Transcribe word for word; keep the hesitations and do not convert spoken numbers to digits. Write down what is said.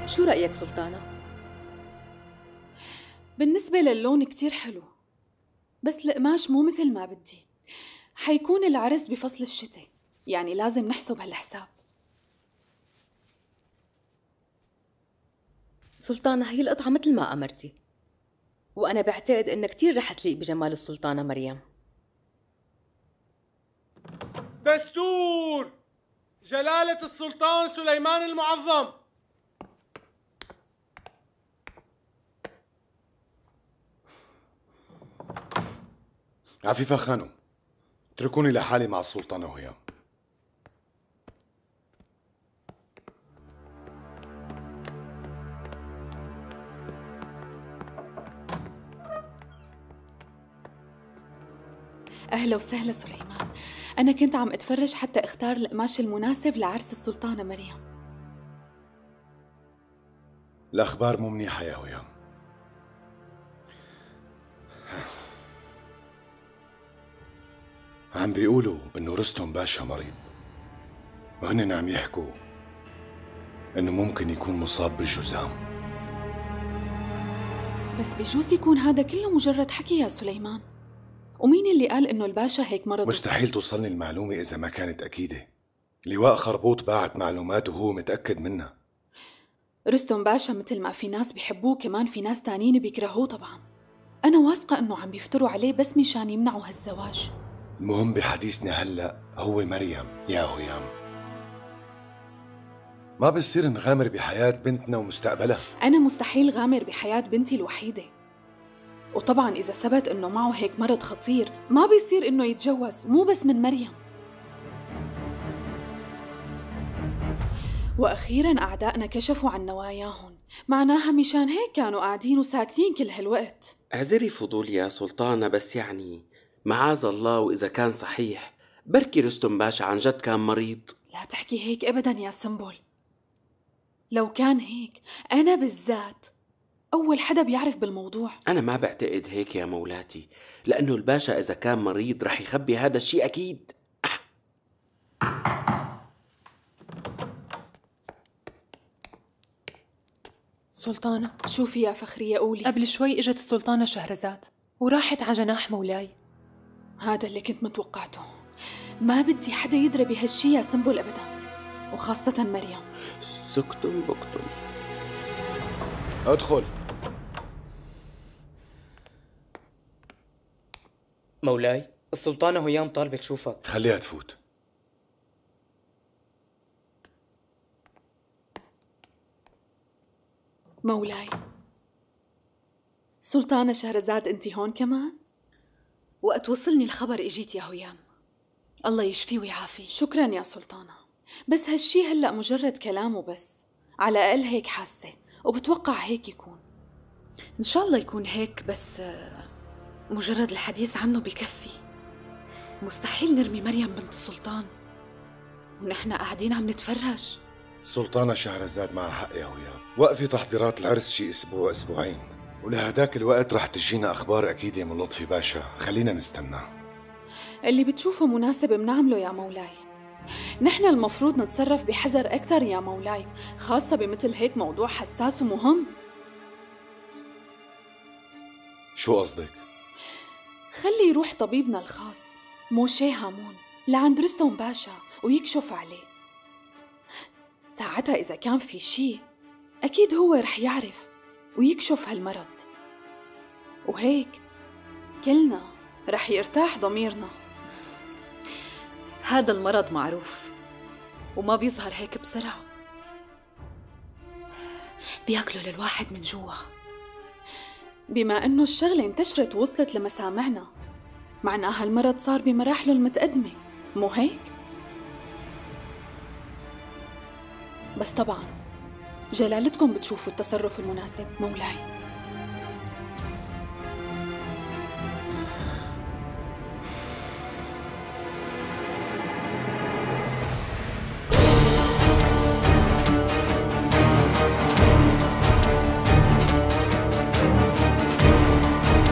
شو رأيك سلطانة؟ بالنسبة للون كتير حلو، بس القماش مو مثل ما بدي. حيكون العرس بفصل الشتاء، يعني لازم نحسب هالحساب. سلطانة، هي القطعة مثل ما أمرتي، وأنا بعتقد إنها كتير رح تليق بجمال السلطانة مريم. دستور جلالة السلطان سليمان المعظم. عفيفة خانم، اتركوني لحالي مع السلطانة هيام. أهلا وسهلا سليمان. أنا كنت عم أتفرج حتى اختار القماش المناسب لعرس السلطانة مريم. الأخبار مو منيحة يا هيام. عم بيقولوا إنه رستم باشا مريض، وهن عم يحكوا إنه ممكن يكون مصاب بالجذام. بس بجوز يكون هذا كله مجرد حكي يا سليمان. ومين اللي قال إنه الباشا هيك مرض؟ مستحيل توصلني المعلومة إذا ما كانت أكيدة. لواء خربوط باعت معلومات وهو متأكد منها. رستم باشا مثل ما في ناس بيحبوه، كمان في ناس تانيين بيكرهوه طبعا. أنا واثقة إنه عم بيفتروا عليه بس مشان يمنعوا هالزواج. المهم بحديثنا هلأ هو مريم يا هيام. ما بصير نغامر بحياة بنتنا ومستقبلها. أنا مستحيل غامر بحياة بنتي الوحيدة، وطبعا إذا ثبت إنه معه هيك مرض خطير ما بيصير إنه يتجوز، مو بس من مريم. وأخيراً أعدائنا كشفوا عن نواياهم، معناها مشان هيك كانوا قاعدين وساكتين كل هالوقت. اعذري فضولي يا سلطانة، بس يعني معاذ الله وإذا كان صحيح بركي رستم باشا عن جد كان مريض. لا تحكي هيك أبداً يا سنبل. لو كان هيك أنا بالذات أول حدا بيعرف بالموضوع. أنا ما بعتقد هيك يا مولاتي، لأنه الباشا إذا كان مريض رح يخبي هذا الشيء أكيد. سلطانة، شوفي يا فخرية قولي. قبل شوي اجت السلطانة شهرزاد وراحت على جناح مولاي. هذا اللي كنت متوقعته. ما بدي حدا يدري بهالشي يا سنبل أبدا، وخاصة مريم. سكتم بكتم. ادخل. مولاي، السلطانة هيام طالبة تشوفك. خليها تفوت. مولاي. سلطانة شهرزاد انتي هون كمان؟ وقت وصلني الخبر اجيت يا هيام. الله يشفي ويعافي. شكرا يا سلطانة، بس هالشي هلأ مجرد كلام وبس. على الأقل هيك حاسة، وبتوقع هيك يكون. إن شاء الله يكون هيك، بس مجرد الحديث عنه بكفي. مستحيل نرمي مريم بنت السلطان ونحن قاعدين عم نتفرج. السلطانة شهرزاد معها حق يا هيام. وقفي تحضيرات العرس شي أسبوع أسبوعين، ولهداك الوقت رح تجينا أخبار أكيدة من لطفي باشا. خلينا نستنى. اللي بتشوفه مناسب منعمله يا مولاي. نحن المفروض نتصرف بحذر أكتر يا مولاي، خاصة بمثل هيك موضوع حساس ومهم. شو قصدك؟ خلي يروح طبيبنا الخاص موشي هامون لعند رستم باشا ويكشف عليه. ساعتها إذا كان في شي أكيد هو رح يعرف ويكشف هالمرض، وهيك كلنا رح يرتاح ضميرنا. هذا المرض معروف وما بيظهر هيك بسرعة، بياكلوا للواحد من جوا. بما إنه الشغلة انتشرت ووصلت لمسامعنا، معناها المرض صار بمراحله المتقدمة، مو هيك؟ بس طبعاً جلالتكم بتشوفوا التصرف المناسب مولاي.